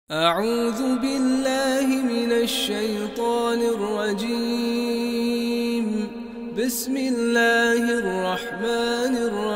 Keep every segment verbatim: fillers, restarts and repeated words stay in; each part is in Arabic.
أعوذ بالله من الشيطان الرجيم. بسم الله الرحمن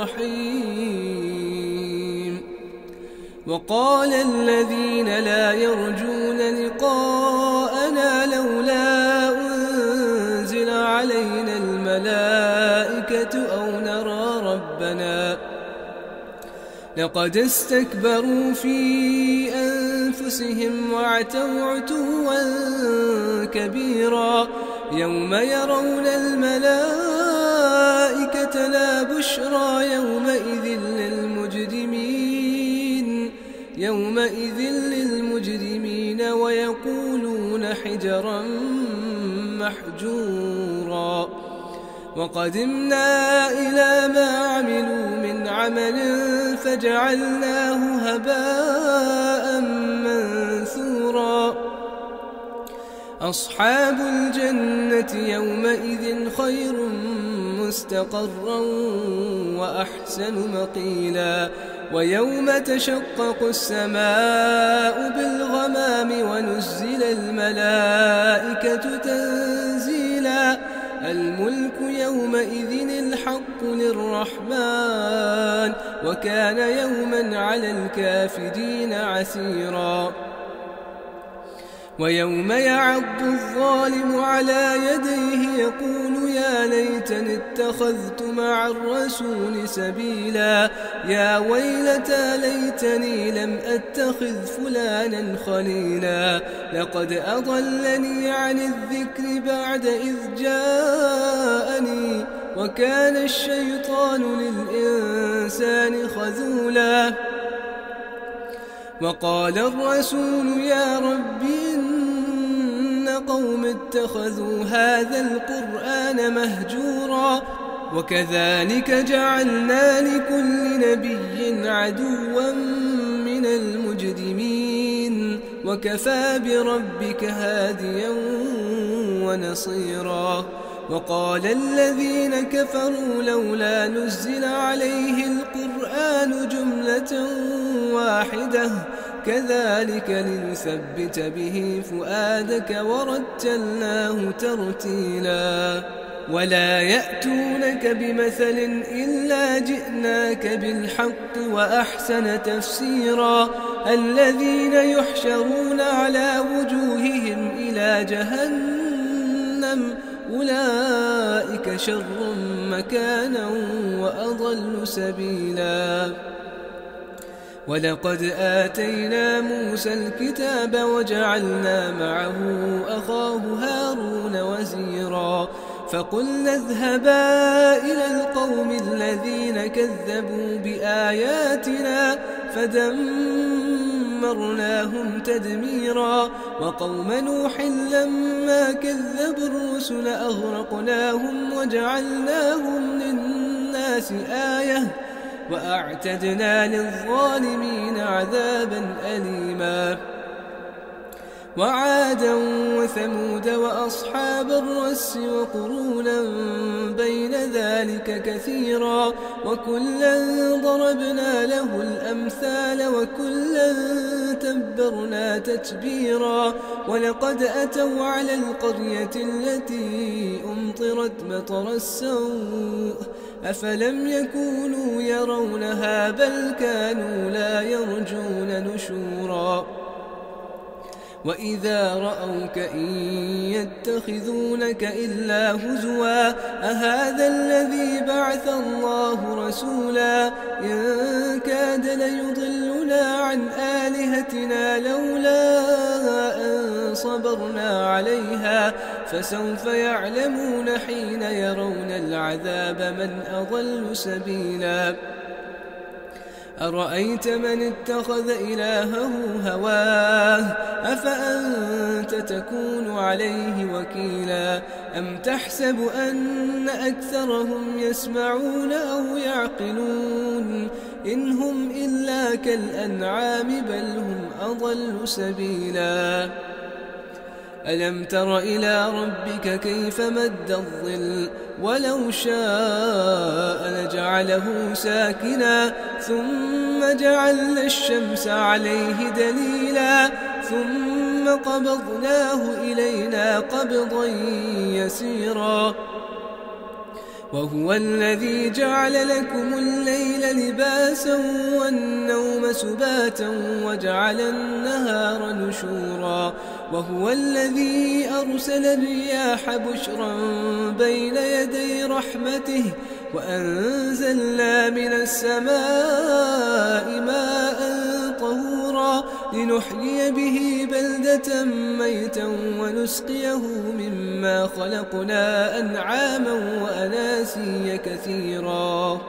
الرحيم. وقال الذين لا يرجون لقاءنا لولا أنزل علينا الملائكة أو نرى ربنا لقد استكبروا في أنفسهم وعتوا عتوا كبيرا. يوم يرون الملائكة لا بشرى يومئذ للمجرمين يومئذ للمجرمين ويقولون حجرا محجورا. وقدمنا إلى ما عملوا من عمل فجعلناه هباء منثورا. أصحاب الجنة يومئذ خير مستقرا وأحسن مقيلا. ويوم تشقق السماء بالغمام ونزل الملائكة تنزيلا. الملك يومئذ الحق للرحمن وكان يوما على الكافرين عسيرا. ويوم يعض الظالم على يديه يقول يا ليتني اتخذت مع الرسول سبيلا. يا ويلتى ليتني لم أتخذ فلانا خليلا. لقد أضلني عن الذكر بعد إذ جاءني وكان الشيطان للإنسان خذولا. وقال الرسول يا رب إن قوم اتخذوا هذا القرآن مهجورا. وكذلك جعلنا لكل نبي عدوا من المجرمين وكفى بربك هاديا ونصيرا. وقال الذين كفروا لولا نزل عليه القرآن جملة واحدة كذلك لنثبت به فؤادك ورتلناه ترتيلا. ولا يأتونك بمثل إلا جئناك بالحق وأحسن تفسيرا. الذين يحشرون على وجوههم إلى جهنم أولئك شر مكانا وأضل سبيلا. ولقد آتينا موسى الكتاب وجعلنا معه أخاه هارون وزيرا. فقلنا اذهبا إلى القوم الذين كذبوا بآياتنا فدمرناهم تدميرا. وقوم نوح لما كذبوا الرسل أغرقناهم وجعلناهم للناس آية وأعتدنا للظالمين عذابا أليما. وعادا وثمود وأصحاب الرس وقرونا بين ذلك كثيرا. وكلا ضربنا له الأمثال وكلا تبرنا تتبيرا. ولقد أتوا على القرية التي أمطرت مطر السوء أفلم يكونوا يرونها بل كانوا لا يرجون نشورا. وإذا رأوك إن يتخذونك إلا هزوا أهذا الذي بعث الله رسولا. إن كاد ليضلنا عن آلهتنا لولا أن صبرنا عليها فسوف يعلمون حين يرون العذاب من أضل سبيلا. أرأيت من اتخذ إلهه هواه أفأنت تكون عليه وكيلا. أم تحسب أن أكثرهم يسمعون أو يعقلون إن هم إلا كالأنعام بل هم أضل سبيلا. ألم تر إلى ربك كيف مد الظل ولو شاء لجعله ساكنا ثم جعلنا الشمس عليه دليلا ثم قبضناه إلينا قبضا يسيرا وهو الذي جعل لكم الليل لباسا والنوم سباتا وجعل النهار نشورا وهو الذي أرسل الرياح بشرا بين يدي رحمته وأنزلنا من السماء ماء طهورا لنحيي به بلدة ميتا ونسقيه مما خلقنا أنعاما وأناسيا كثيرا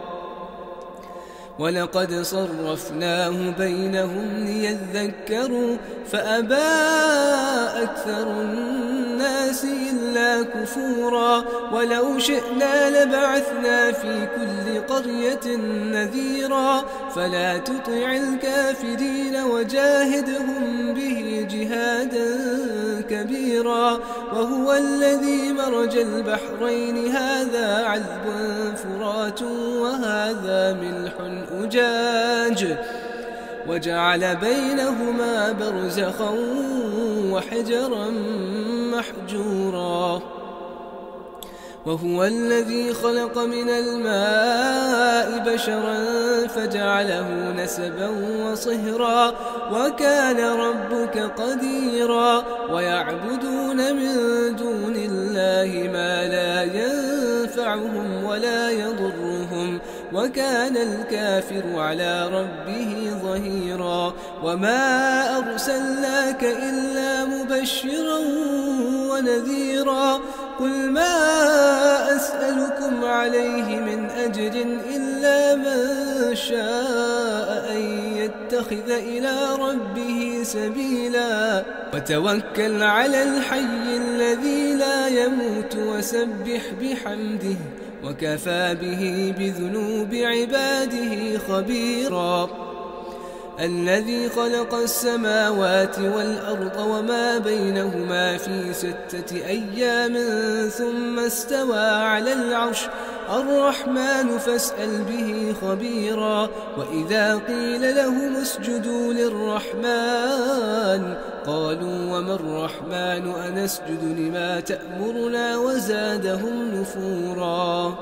ولقد صرفناه بينهم ليذكروا فأبى أكثر الناس إلا كفورا ولو شئنا لبعثنا في كل قرية نذيرا فلا تطع الكافرين وجاهدهم به جهادا كبيرا وهو الذي مرج البحرين هذا عذب فرات وهذا ملح أجاج وجعل بينهما برزخا وحجرا محجورا وهو الذي خلق من الماء بشرا فجعله نسبا وصهرا وكان ربك قديرا ويعبدون من دون الله ما لا ينفعهم ولا يضرهم وكان الكافر على ربه ظهيرا وما أرسلناك إلا مبشرا ونذيرا قل ما أسألكم عليه من أجر إلا من شاء أن يتخذ إلى ربه سبيلا وتوكل على الحي الذي لا يموت وسبح بحمده وكفى به بذنوب عباده خبيرا الذي خلق السماوات والأرض وما بينهما في ستة أيام ثم استوى على العرش الرحمن فاسأل به خبيرا وإذا قيل لهم اسجدوا للرحمن قالوا وما الرحمن أنسجد لما تأمرنا وزادهم نفورا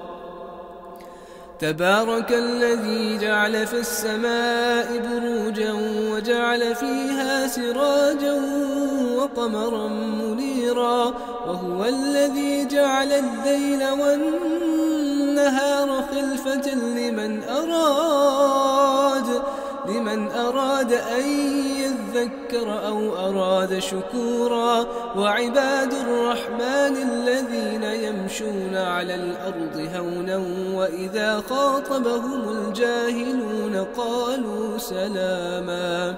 تبارك الذي جعل في السماء بروجا وجعل فيها سراجا وقمرا منيرا وهو الذي جعل الليل والنهار خلفة لمن أراد لمن أراد أن يذكر أو أراد شكورا وعباد الرحمن الذين يمشون على الأرض هونا وإذا خاطبهم الجاهلون قالوا سلاما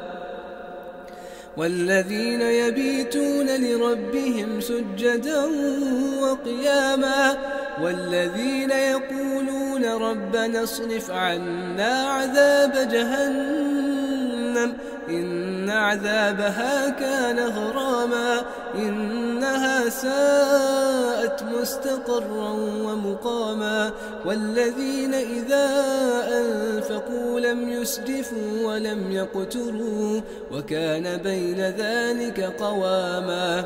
والذين يبيتون لربهم سجدا وقياما والذين يقولون ربنا اصرف عنا عذاب جهنم إن عذابها كان غراما إنها ساءت مستقرا ومقاما والذين إذا أنفقوا لم يسرفوا ولم يقتروا وكان بين ذلك قواما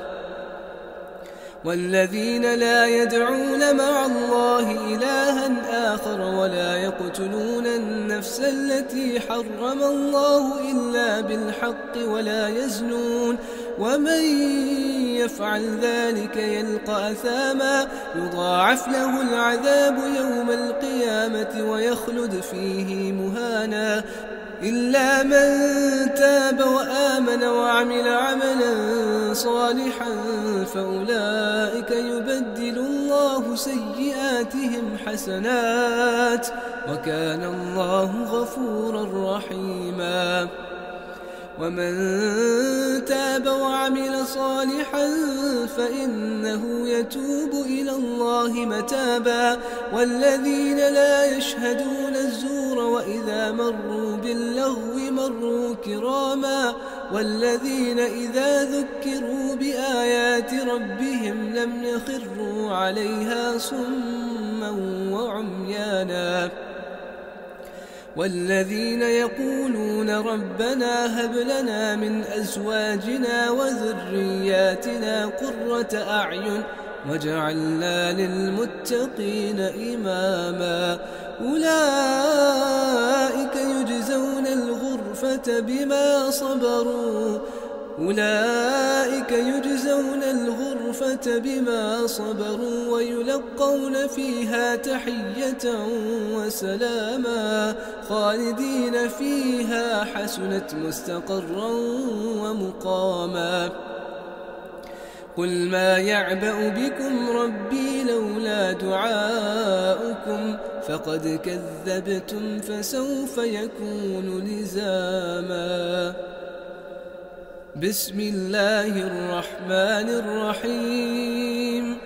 والذين لا يدعون مع الله إلها آخر ولا يقتلون النفس التي حرم الله إلا بالحق ولا يزنون ومن يفعل ذلك يلقى أثاما يضاعف له العذاب يوم القيامة ويخلد فيه مهانا إلا من تاب وآمن وعمل عملا صالحا فأولئك يبدل الله سيئاتهم حسنات وكان الله غفورا رحيما ومن تاب وعمل صالحا فإنه يتوب إلى الله متابا والذين لا يشهدون الزور وإذا مروا باللغو مروا كراما والذين إذا ذكروا بآيات ربهم لم يخروا عليها صما وعميانا والذين يقولون ربنا هب لنا من أزواجنا وذرياتنا قرة أعين واجعلنا للمتقين إماما أولئك يجزون الغرفة بما صبروا أولئك يجزون الغرفة بما صبروا ويلقون فيها تحية وسلاما خالدين فيها حسنت مستقرا ومقاما قل ما يعبأ بكم ربي لولا دعاؤكم فقد كذبتم فسوف يكون لزاما بسم الله الرحمن الرحيم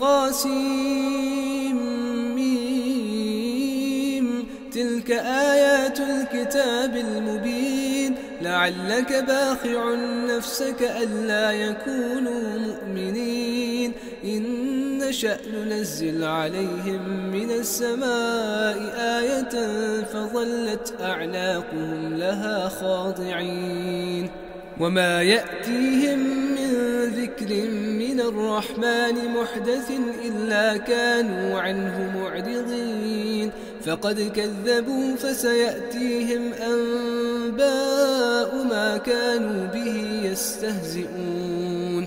طاسيم تلك آيات الكتاب المبين لعلك باخع نفسك ألا يكونوا مؤمنين إن نشأ ننزل عليهم من السماء آية فظلت أعناقهم لها خاضعين وما يأتيهم من ذكر من الرحمن محدث إلا كانوا عنه معرضين فقد كذبوا فسيأتيهم أنباء ما كانوا به يستهزئون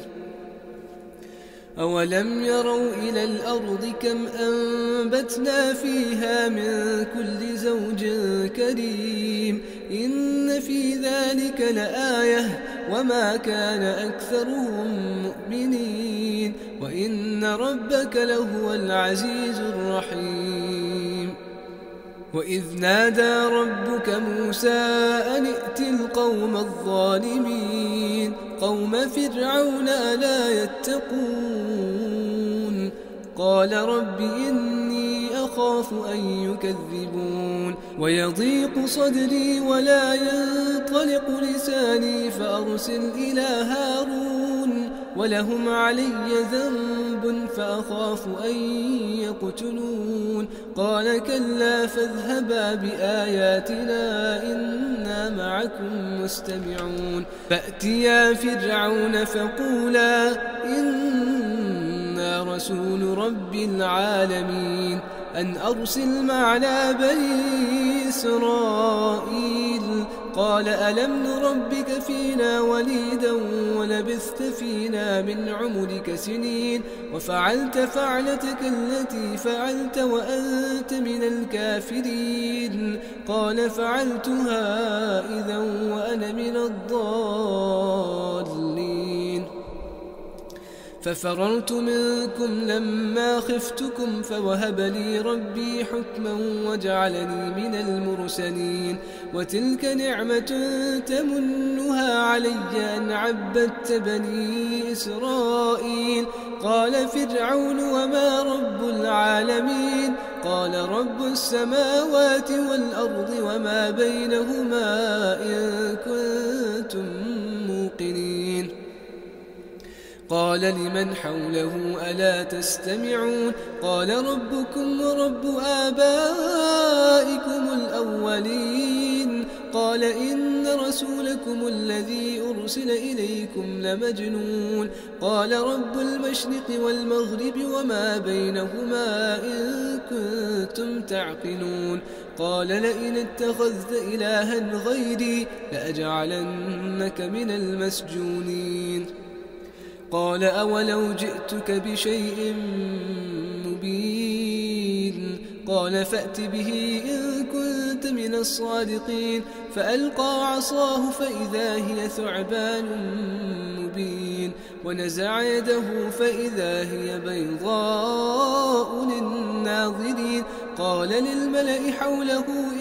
أولم يروا إلى الأرض كم أنبتنا فيها من كل زوج كريم إن في ذلك لآية وما كان أكثرهم مؤمنين وإن ربك لهو العزيز الرحيم وإذ نادى ربك موسى أن ائت القوم الظالمين قوم فرعون ألا يتقون قال رب إني أخاف أن يكذبون ويضيق صدري ولا ينطلق لساني فأرسل إلى هارون ولهم علي ذنب فأخاف أن يقتلون قال كلا فاذهبا بآياتنا إنا معكم مستمعون فأتيا فرعون فقولا إنا رسول رب العالمين أن أرسل معنا بني إسرائيل قال ألم نربك فينا وليدا ولبثت فينا من عمرك سنين وفعلت فعلتك التي فعلت وأنت من الكافرين قال فعلتها إذا وأنا من الضالين ففررت منكم لما خفتكم فوهب لي ربي حكما وجعلني من المرسلين وتلك نعمة تمنها علي أن عبدت بني إسرائيل قال فرعون وما رب العالمين قال رب السماوات والأرض وما بينهما إن كنتم موقنين قال لمن حوله ألا تستمعون قال ربكم ورب آبائكم الأولين قال إن رسولكم الذي أرسل إليكم لمجنون قال رب المشرق والمغرب وما بينهما إن كنتم تعقلون قال لئن اتخذت إلها غيري لأجعلنك من المسجونين قال أولو جئتك بشيء مبين قال فأت به إن كنت من الصادقين فألقى عصاه فإذا هي ثعبان مبين ونزع يده فإذا هي بيضاء للناظرين قال للملأ حوله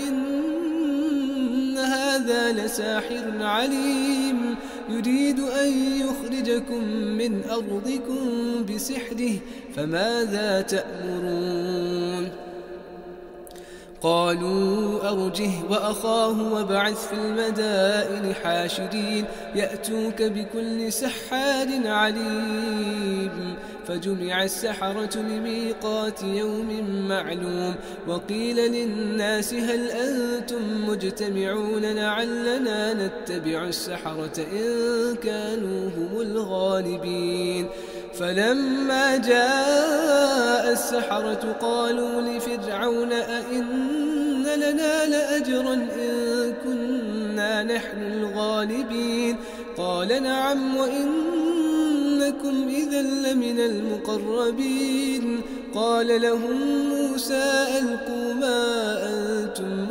إن هذا لساحر عليم يريد أن يخرجكم من أرضكم بسحره فماذا تأمرون قالوا أرجه وأخاه وابعث في المدائن حاشرين يأتوك بكل سحار عليم فجمع السحرة لميقات يوم معلوم وقيل للناس هل أنتم مجتمعون لعلنا نتبع السحرة إن كانوا هم الغالبين فلما جاء السحرة قالوا لفرعون أئن لنا لأجرا إن كنا نحن الغالبين قال نعم وإنكم إذا لمن المقربين قال لهم موسى ألقوا ما أنتم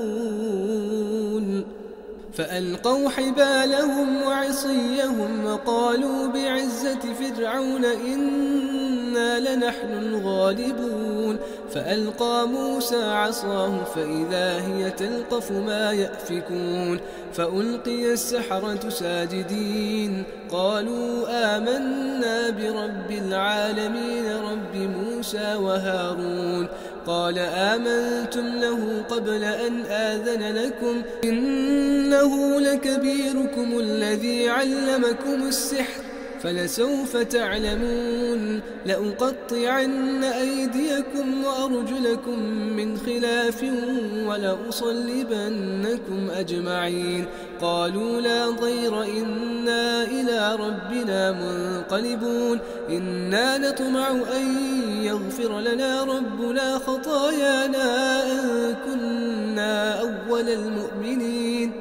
ملقون فألقوا حبالهم وعصيهم وقالوا بعزة فرعون إنا لنحن الغالبون فألقى موسى عصاه فإذا هي تلقف ما يأفكون فألقي السحرة ساجدين قالوا آمنا برب العالمين رب موسى وهارون قال آمنتم له قبل أن آذن لكم إنه لكبيركم الذي علمكم السحر فلسوف تعلمون لأقطعن أيديكم وأرجلكم من خلاف ولأصلبنكم أجمعين قالوا لا ضير إنا إلى ربنا منقلبون إنا نطمع أن يغفر لنا ربنا خطايانا أن كنا أول المؤمنين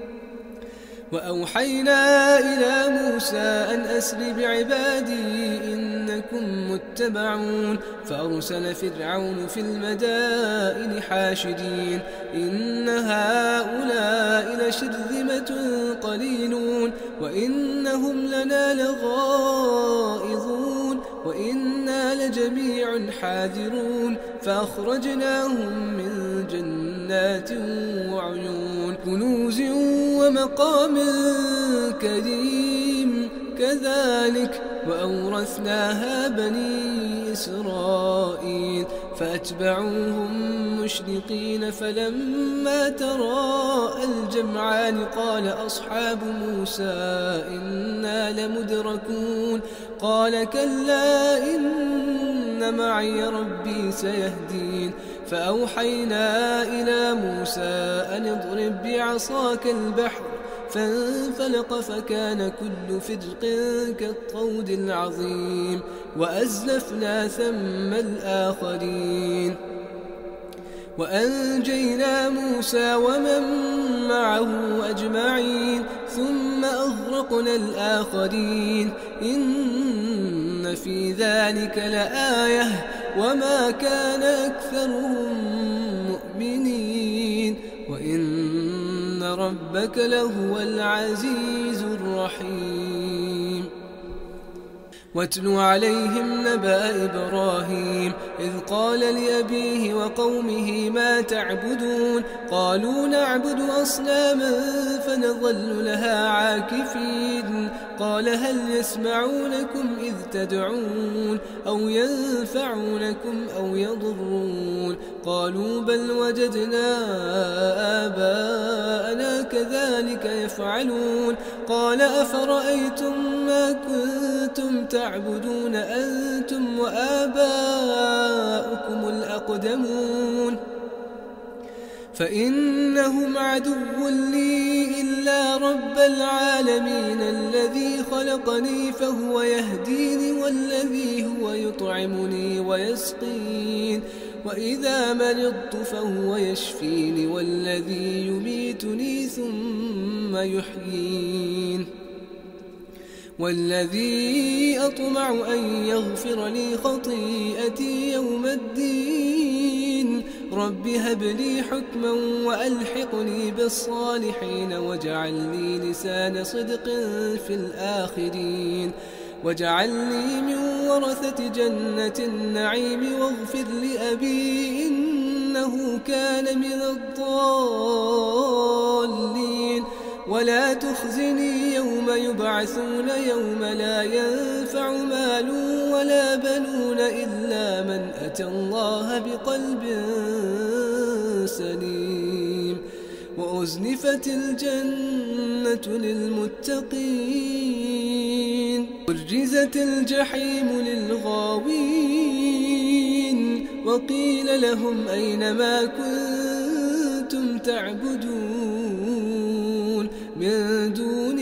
وأوحينا إلى موسى أن أسر بعبادي إنكم متبعون فأرسل فرعون في المدائن حاشدين إن هؤلاء لشرذمة قليلون وإنهم لنا لغائظون وإنا لجميع حاذرون فأخرجناهم من جنات وعيون كنوز ومقام كريم كذلك وأورثناها بني إسرائيل فأتبعوهم مشرقين فلما تراءى الجمعان قال أصحاب موسى إنا لمدركون قال كلا إن معي ربي سيهدين فأوحينا إلى موسى أن اضرب بعصاك البحر فانفلق فكان كل فرق كالطود العظيم وأزلفنا ثم الآخرين وأنجينا موسى ومن معه أجمعين ثم أغرقنا الآخرين إن في ذلك لآية وما كان أكثرهم مؤمنين وإن ربك لهو العزيز الرحيم واتل عليهم نبأ إبراهيم إذ قال لأبيه وقومه ما تعبدون قالوا نعبد أصناما فنظل لها عاكفين قال هل يسمعونكم إذ تدعون أو ينفعونكم أو يضرون قالوا بل وجدنا آباءنا كذلك يفعلون قال أفرأيتم ما كنتم تعبدون أنتم وآباؤكم الأقدمون فإنهم عدو لي إلا رب العالمين الذي خلقني فهو يهديني والذي هو يطعمني ويسقين وإذا مرضت فهو يشفيني والذي يميتني ثم يحيين والذي أطمع أن يغفر لي خطيئتي يوم الدين رب هب لي حكما وألحقني بالصالحين واجعل لي لسان صدق في الآخرين واجعلني من ورثة جنة النعيم واغفر لأبي إنه كان من الضالين ولا تخزني يوم يبعثون يوم لا ينفع مال ولا بنون إلا من أتى الله بقلب سليم وأزلفت الجنة جنة للمتقين برزت الجحيم للغاوين وقيل لهم أين ما كنتم تعبدون من دون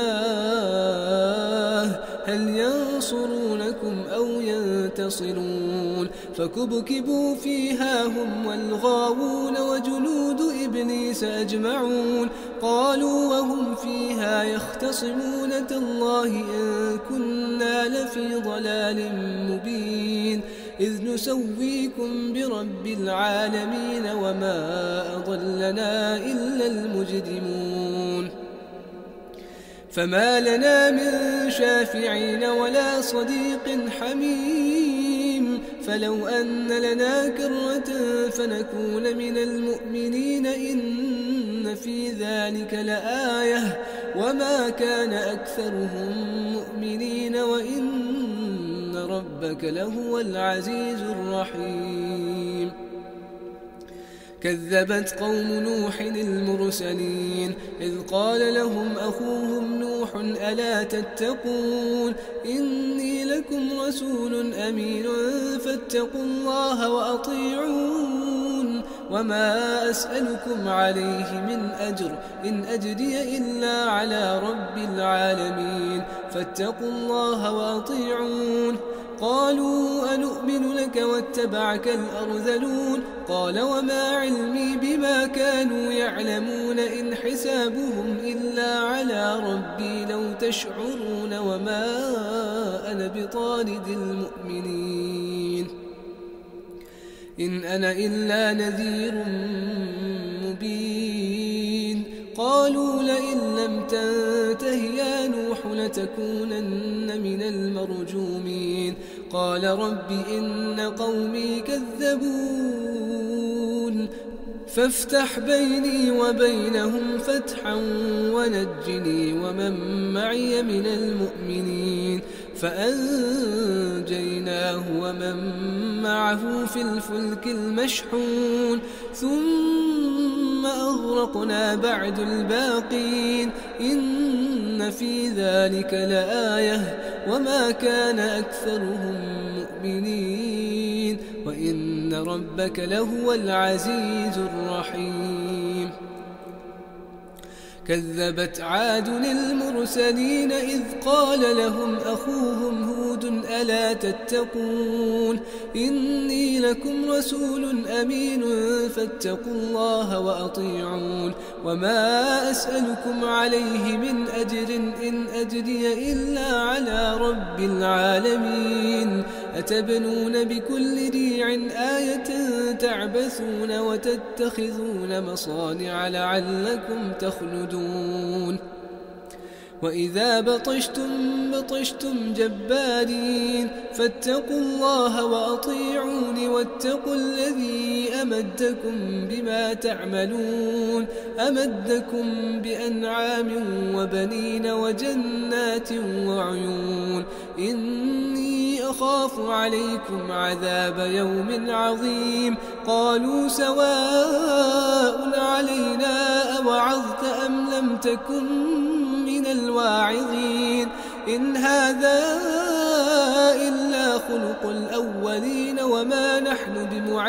الله هل ينصرونكم أو ينتصرون فكبكبوا فيها هم والغاوون وجنود إبليس أجمعون قالوا وهم فيها يختصمون تالله إن كنا لفي ضلال مبين إذ نسويكم برب العالمين وما أضلنا إلا المجرمون فما لنا من شافعين ولا صديق حميم فلو أن لنا كرة فنكون من المؤمنين إن في ذلك لآية وما كان أكثرهم مؤمنين وإن ربك لهو العزيز الرحيم كذبت قوم نوح المرسلين إذ قال لهم أخوهم نوح ألا تتقون إني لكم رسول أمين فاتقوا الله وأطيعون وما أسألكم عليه من أجر إن أجري إلا على رب العالمين فاتقوا الله وأطيعون قالوا أنؤمن لك واتبعك الأرذلون قال وما علمي بما كانوا يعلمون إن حسابهم إلا على ربي لو تشعرون وما أنا بطارد المؤمنين إن أنا إلا نذير مبين قالوا لئن لم تنته يا نوح لتكونن من المرجومين قال رب إن قومي كذبون فافتح بيني وبينهم فتحا ونجني ومن معي من المؤمنين فأنجيناه ومن معه في الفلك المشحون ثم أغرقنا بعد الباقين إن في ذلك لآية وما كان أكثرهم مؤمنين وإن ربك لهو العزيز الرحيم كذبت عاد المرسلين إذ قال لهم أخوهم هود ألا تتقون إني لكم رسول أمين فاتقوا الله وأطيعون وما أسألكم عليه من أجر إن أجري إلا على رب العالمين أتبنون بكل ريع آية تعبثون وتتخذون مصانع لعلكم تخلدون وإذا بطشتم بطشتم جبارين فاتقوا الله وأطيعون واتقوا الذي أمدكم بما تعملون أمدكم بأنعام وبنين وجنات وعيون إني أخاف عليكم عذاب يوم عظيم قالوا سواء علينا أوعظت أم لم تكن من الواعظين إن هذا إلا خلق الأولين وما نحن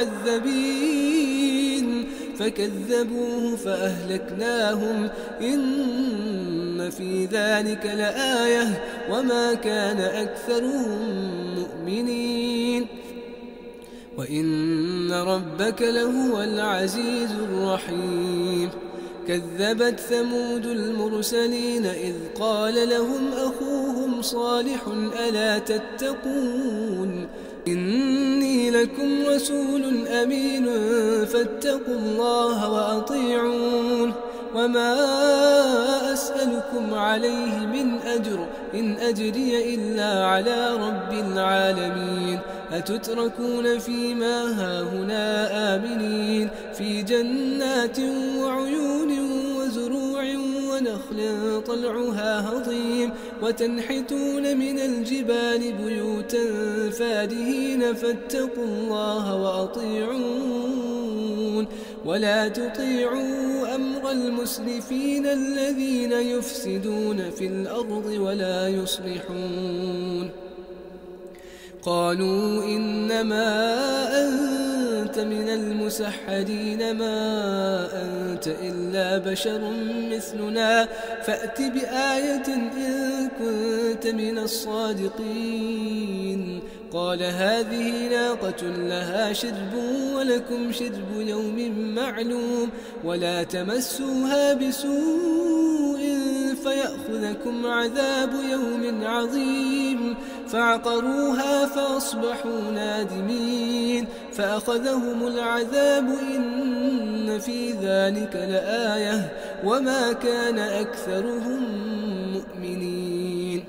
بمعذبين فكذبوه فأهلكناهم إن في ذلك لآية وما كان أكثرهم مؤمنين وإن ربك لهو العزيز الرحيم كذبت ثمود المرسلين إذ قال لهم أخوهم صالح ألا تتقون إني لكم رسول أمين فاتقوا الله وأطيعون وما أسألكم عليه من أجر إن أجري إلا على رب العالمين أتتركون فيما هاهنا آمنين في جنات وعيون وزروع ونخل طلعها هضيم وتنحتون من الجبال بيوتا فارهين فاتقوا الله وأطيعون ولا تطيعوا أمر المسرفين الذين يفسدون في الأرض ولا يصلحون. قالوا إنما أنت من المسحرين ما أنت إلا بشر مثلنا فأت بآية إن كنت من الصادقين. قال هذه ناقة لها شرب ولكم شرب يوم معلوم ولا تمسوها بسوء فيأخذكم عذاب يوم عظيم. فعقروها فأصبحوا نادمين فأخذهم العذاب إن في ذلك لآية وما كان أكثرهم مؤمنين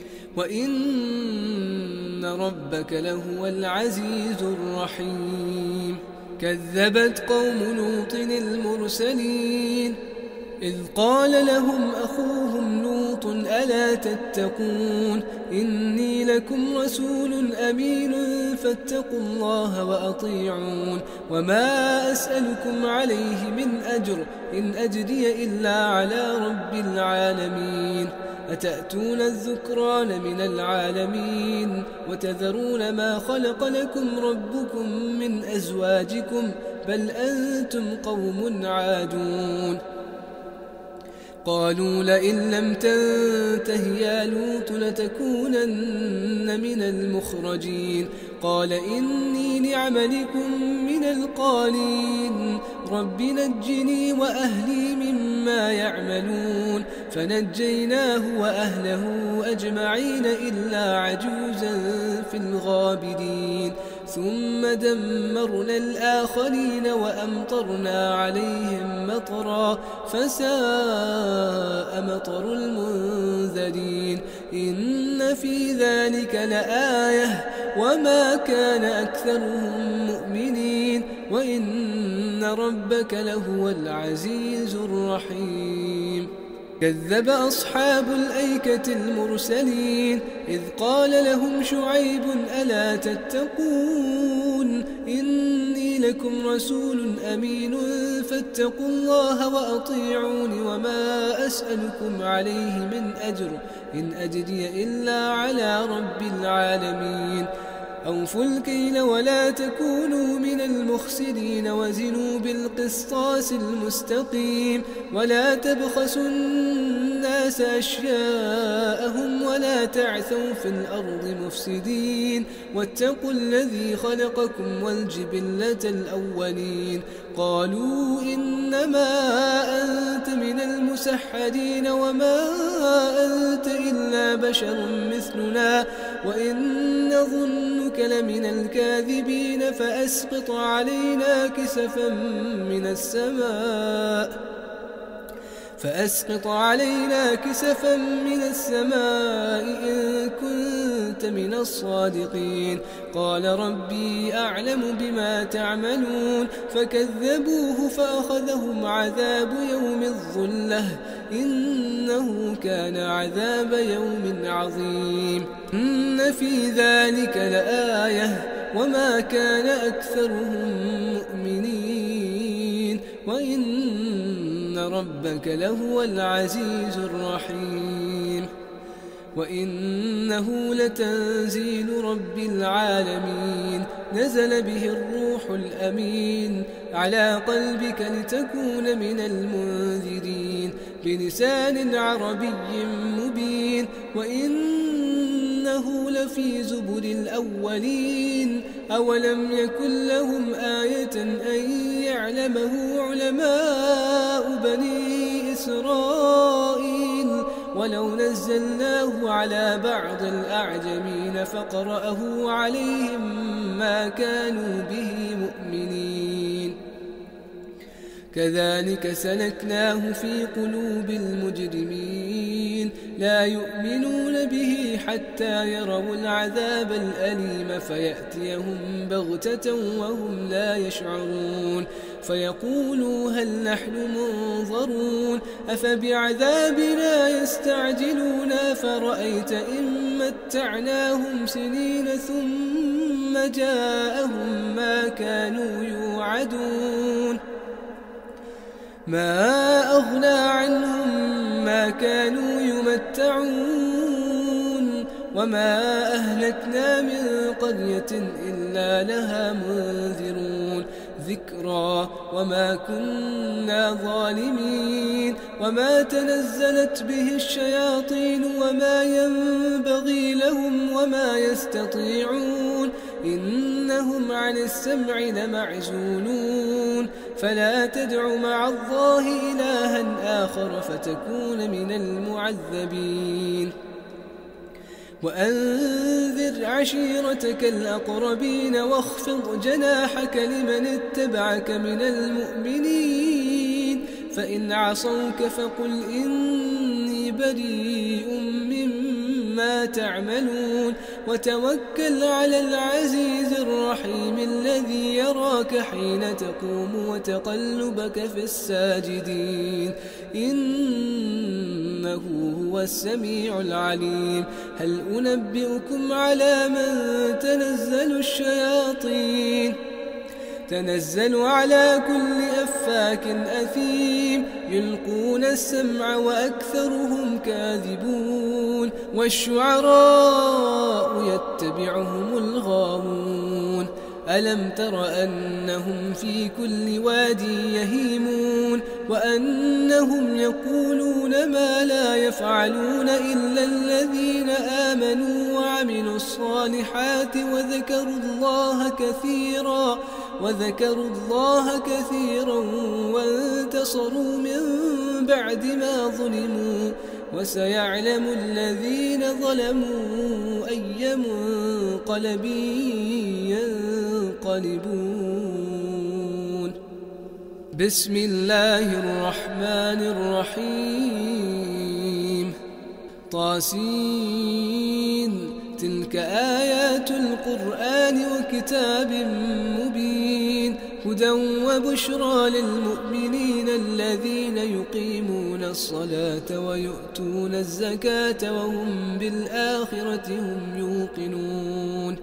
وإن ربك لهو العزيز الرحيم. كذبت قوم لوط المرسلين إذ قال لهم أخوهم لوط ألا تتقون إني لكم رسول أمين فاتقوا الله وأطيعون وما أسألكم عليه من أجر إن أجري إلا على رب العالمين. أتأتون الذكران من العالمين وتذرون ما خلق لكم ربكم من أزواجكم بل أنتم قوم عادون. قالوا لئن لم تنته يا لوط لتكونن من المخرجين. قال إني لعملكم من القالين رب نجني وأهلي مما يعملون. فنجيناه وأهله أجمعين إلا عجوزا في الغابرين. ثم دمرنا الآخرين وأمطرنا عليهم مطرا فساء مطر المنذرين. إن في ذلك لآية وما كان أكثرهم مؤمنين وإن ربك لهو العزيز الرحيم. كذب أصحاب الأيكة المرسلين إذ قال لهم شعيب ألا تتقون إني لكم رسول أمين فاتقوا الله وأطيعون وما أسألكم عليه من أجر إن أجري إلا على رب العالمين. أوفوا الكيل ولا تكونوا من المخسرين وزنوا بالقسطاس المستقيم ولا تبخسوا الناس أشياءهم ولا تعثوا في الأرض مفسدين واتقوا الذي خلقكم والجبلة الأولين. قالوا إنما أنت من المسحرين وما أنت إلا بشر مثلنا وإن نظنك لمن الكاذبين فأسقط علينا كسفا من السماء فأسقط علينا كسفا من السماء إن كنت من الصادقين. قال ربي أعلم بما تعملون فكذبوه فأخذهم عذاب يوم الظلة إنه كان عذاب يوم عظيم. إن في ذلك لآية وما كان أكثرهم مؤمنين وإن ربك لهو العزيز الرحيم. وإنه لتنزيل رب العالمين نزل به الروح الأمين على قلبك لتكون من المنذرين بلسان عربي مبين وإنه لفي زبر الأولين. أولم يكن لهم آية أن يعلمه علماء بني إسرائيل ولو نزلناه على بعض الأعجمين فقرأه عليهم ما كانوا به مؤمنين. كذلك سلكناه في قلوب المجرمين لا يؤمنون به حتى يروا العذاب الأليم فيأتيهم بغتة وهم لا يشعرون فيقولوا هل نحن منظرون أفبعذابنا يستعجلون فرأيت إن متعناهم سنين ثم جاءهم ما كانوا يوعدون ما أغنى عنهم ما كانوا يمتعون وما أهلكنا من قرية إلا لها منذرون ذكرى وما كنا ظالمين وما تنزلت به الشياطين وما ينبغي لهم وما يستطيعون إنهم عن السمع لمعزولون فلا تدع مع الله إلها آخر فتكون من المعذبين وأنذر عشيرتك الأقربين واخفض جناحك لمن اتبعك من المؤمنين فإن عصوك فقل إني بريء مما تعملون وتوكل على العزيز الرحيم الذي يراك حين تقوم وتقلبك في الساجدين إنه هو السميع العليم هل أنبئكم على من تنزل الشياطين تنزل على كل أفاك أثيم يلقون السمع وأكثرهم كاذبون والشعراء يتبعهم الغاوون ألم تر أنهم في كل وادي يهيمون وأنهم يقولون ما لا يفعلون إلا الذين آمنوا وعملوا الصالحات وذكروا الله كثيرا وذكروا الله كثيرا وانتصروا من بعد ما ظلموا وسيعلم الذين ظلموا أي منقلب ينقلبون بسم الله الرحمن الرحيم طاسين تلك آيات القرآن وكتاب مبين هدى وبشرى للمؤمنين الذين يقيمون الصلاة ويؤتون الزكاة وهم بالآخرة هم يوقنون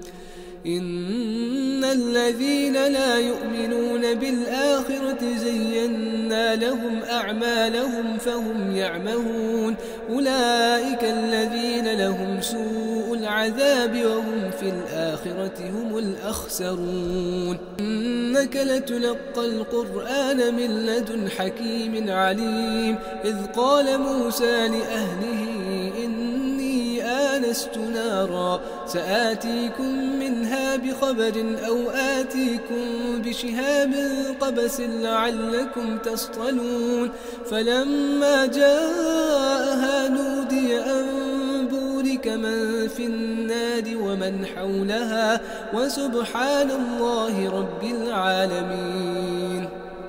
إن الذين لا يؤمنون بالآخرة زينا لهم أعمالهم فهم يعمهون أولئك الذين لهم سوء العذاب وهم في الآخرة هم الأخسرون إنك لتلقى القرآن من لدن حكيم عليم إذ قال موسى لأهله إني آنست نارا سآتيكم منها بخبر أو آتيكم بشهاب قبس لعلكم تصطلون فلما جاءها نودي أن بورك من في النار ومن حولها وسبحان الله رب العالمين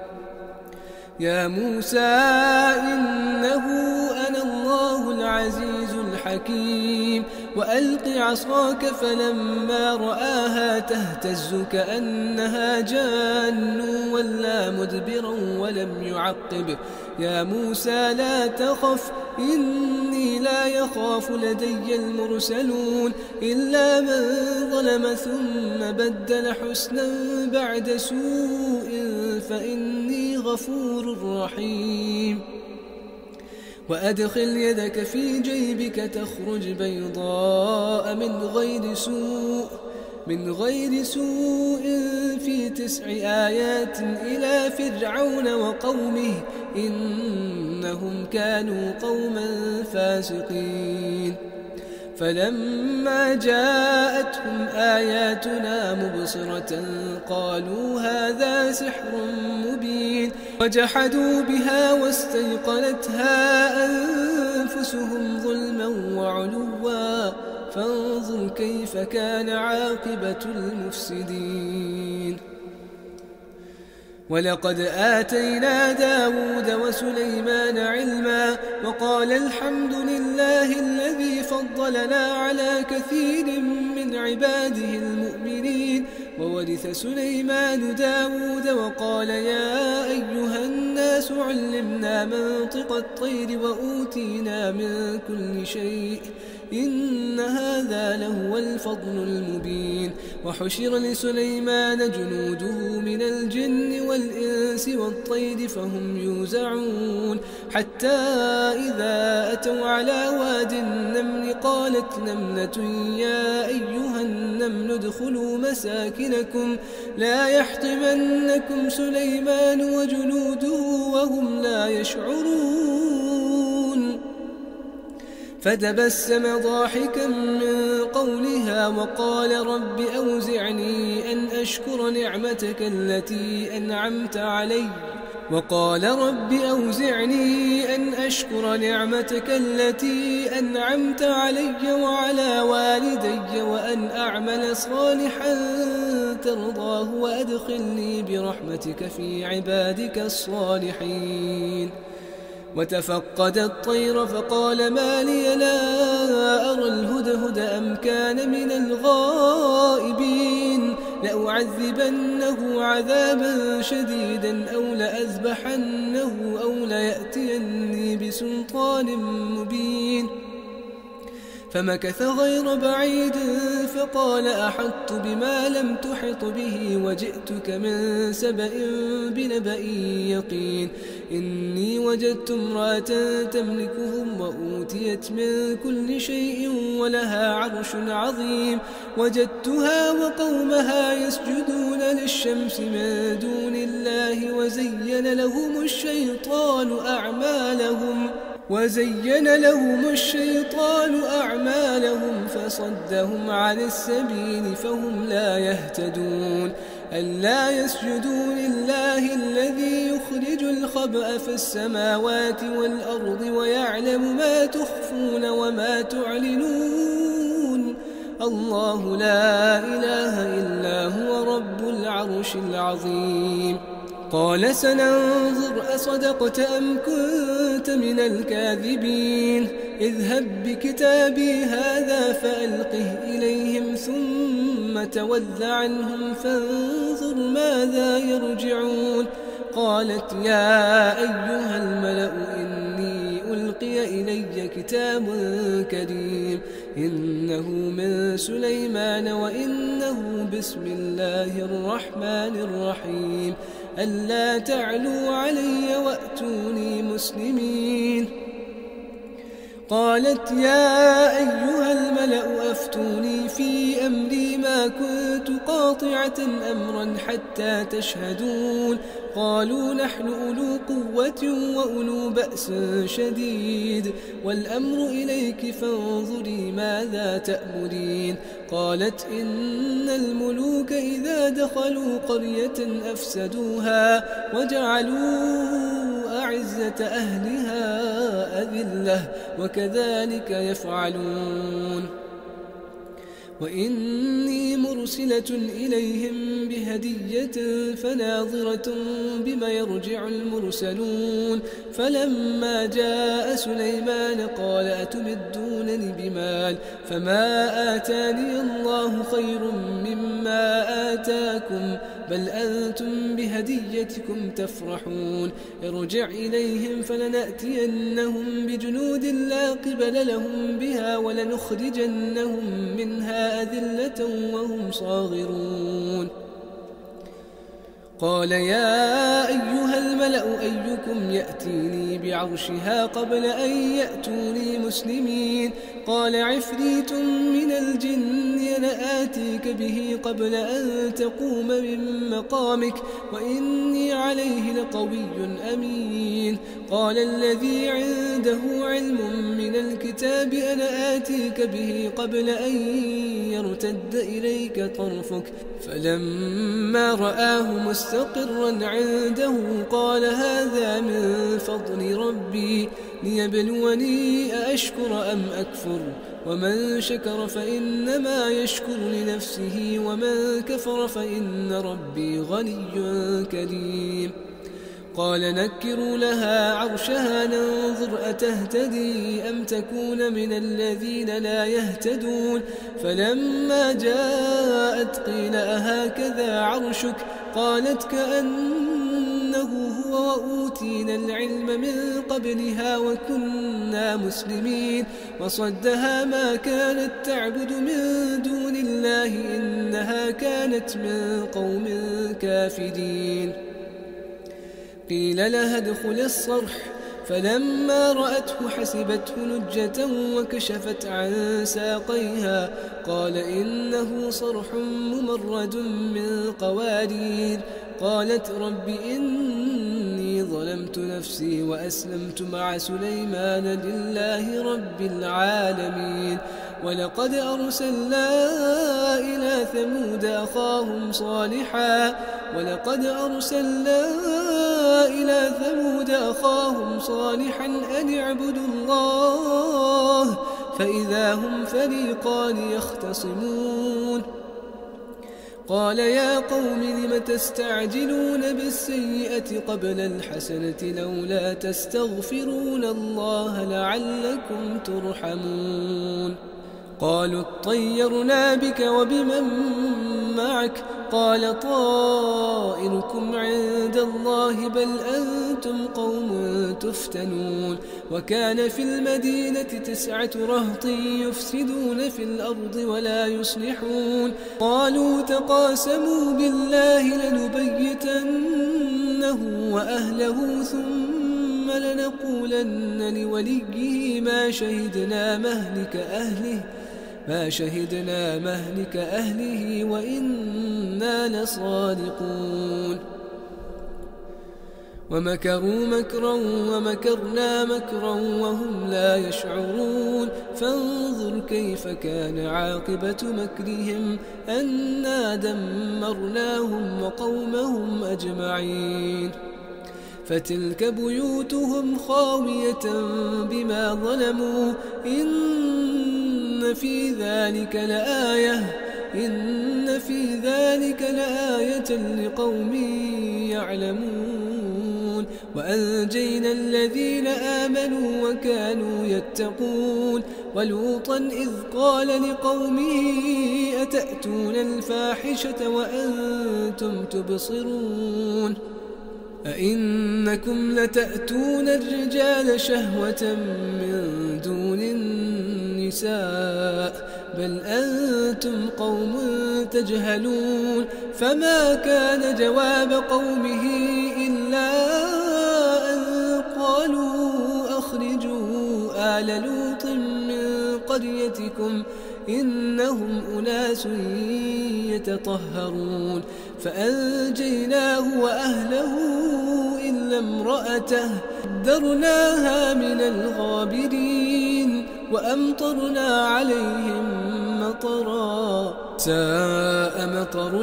يا موسى إنه أنا الله العزيز الحكيم وألق عصاك فلما رآها تهتز كأنها جان ولا مدبرا ولم يعقب يا موسى لا تخف إني لا يخاف لدي المرسلون إلا من ظلم ثم بدل حسنا بعد سوء فإني غفور رحيم وأدخل يدك في جيبك تخرج بيضاء من غير سوء من غير سوء في تسع آيات إلى فرعون وقومه إنهم كانوا قوما فاسقين فلما جاءتهم آياتنا مبصرة قالوا هذا سحر مبين وجحدوا بها واستيقنتها أنفسهم ظلما وعلوا فانظر كيف كان عاقبة المفسدين ولقد آتينا داود وسليمان علما وقال الحمد لله الذي فضلنا على كثير من عباده المؤمنين وورث سليمان داود وقال يا أيها الناس علمنا منطق الطير وأوتينا من كل شيء إن هذا لهو الفضل المبين. وحشر لسليمان جنوده من الجن والإنس والطير فهم يوزعون حتى إذا أتوا على واد النمل قالت نملة يا أيها النمل ادخلوا مساكنكم لا يحطمنكم سليمان وجنوده وهم لا يشعرون. فتبسم ضاحكا من قولها وقال رب أوزعني أن أشكر نعمتك التي أنعمت علي وقال رب أوزعني أن أشكر نعمتك التي أنعمت علي وعلى والدي وأن أعمل صالحا ترضاه وأدخلني برحمتك في عبادك الصالحين. وتفقد الطير فقال ما لي لا أرى الهدهد أم كان من الغائبين لأعذبنه عذابا شديدا أو لأذبحنه أو ليأتيني بسلطان مبين. فمكث غير بعيد فقال أحطت بما لم تحط به وجئتك من سبأ بنبأ يقين. إني وجدت امرأة تملكهم وأوتيت من كل شيء ولها عرش عظيم. وجدتها وقومها يسجدون للشمس من دون الله وزين لهم الشيطان أعمالهم وزين لهم الشيطان أعمالهم فصدهم عن السبيل فهم لا يهتدون. ألا يسجدوا لله الذي يخرج الخبأ في السماوات والأرض ويعلم ما تخفون وما تعلنون. الله لا إله إلا هو رب العرش العظيم. قال سننظر أصدقت أم كنت من الكاذبين. اذهب بكتابي هذا فألقه إليهم ثم تول عنهم فانظر ماذا يرجعون. قالت يا أيها الملأ إني ألقي إلي كتاب كريم إنه من سليمان وإنه بسم الله الرحمن الرحيم. ألا تعلوا علي وأتوني مسلمين. قالت يا أيها الملأ أفتوني في أمري ما كنت قاطعة أمرا حتى تشهدون. قالوا نحن أولو قوة وأولو بأس شديد والأمر إليك فانظري ماذا تأمرين. قالت إن الملوك إذا دخلوا قرية أفسدوها وجعلوا أعزة أهلها أذلة وكذلك يفعلون. وإني مرسلة إليهم بهدية فناظرة بما يرجع المرسلون. فلما جاء سليمان قال أتمدونني بمال فما آتاني الله خير مما آتاكم بل أنتم بهديتكم تفرحون. ارجع إليهم فلنأتينهم بجنود لا قبل لهم بها ولنخرجنهم منها أذلة وهم صاغرون. قال يا أيها الملأ أيكم يأتيني بعرشها قبل أن يأتوني مسلمين. قال عفريت من الجن أنا آتيك به قبل أن تقوم من مقامك وإني عليه لقوي أمين. قال الذي عنده علم من الكتاب أنا آتيك به قبل أن يرتد إليك طرفك فلما رآه مستقرا عنده قال هذا من فضل ربي ليبلوني أأشكر أم أكفر ومن شكر فإنما يشكر لنفسه ومن كفر فإن ربي غني كريم. قال نكروا لها عرشها ننظر أتهتدي أم تكون من الذين لا يهتدون. فلما جاءت قيل أهكذا عرشك قالت كأنه هو وأوتي وأوتينا العلم من قبلها وكنا مسلمين وصدها ما كانت تعبد من دون الله إنها كانت من قوم كافرين قيل لها ادخل الصرح فلما رأته حسبته لجة وكشفت عن ساقيها قال إنه صرح ممرد من قوارير قالت رب إني ظلمت نفسي وأسلمت مع سليمان لله رب العالمين ولقد أرسلنا إلى ثمود أخاهم صالحا ولقد أرسلنا إلى ثمود أخاهم صالحا أن اعبدوا الله فإذا هم فريقان يختصمون قال يا قوم لم تستعجلون بالسيئة قبل الحسنة لولا تستغفرون الله لعلكم ترحمون قالوا اطيرنا بك وبمن معك قال طائركم عند الله بل أنتم قوم تفتنون وكان في المدينة تسعة رهط يفسدون في الأرض ولا يصلحون قالوا تقاسموا بالله لنبيتنه وأهله ثم لنقولن لوليه ما شهدنا مهلك أهله ما شهدنا مهلك أهله وإنا لصادقون ومكروا مكرا ومكرنا مكرا وهم لا يشعرون فانظر كيف كان عاقبة مكرهم أنا دمرناهم وقومهم أجمعين فتلك بيوتهم خاوية بما ظلموا إن في ذلك لآية إن في ذلك لآية لقوم يعلمون وأنجينا الذين آمنوا وكانوا يتقون ولوطا إذ قال لقومه أتأتون الفاحشة وأنتم تبصرون أئنكم لتأتون الرجال شهوة من دون النساء بل أنتم قوم تجهلون فما كان جواب قومه إلا أن قالوا أخرجوا آل لوط من قريتكم إنهم أناس يتطهرون فأنجيناه وأهله إلا امرأته قدرناها من الغابرين وأمطرنا عليهم مطرا ساء مطر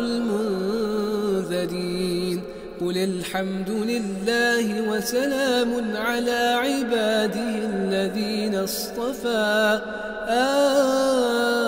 المنذرين قل الحمد لله وسلام على عباده الذين اصطفى آه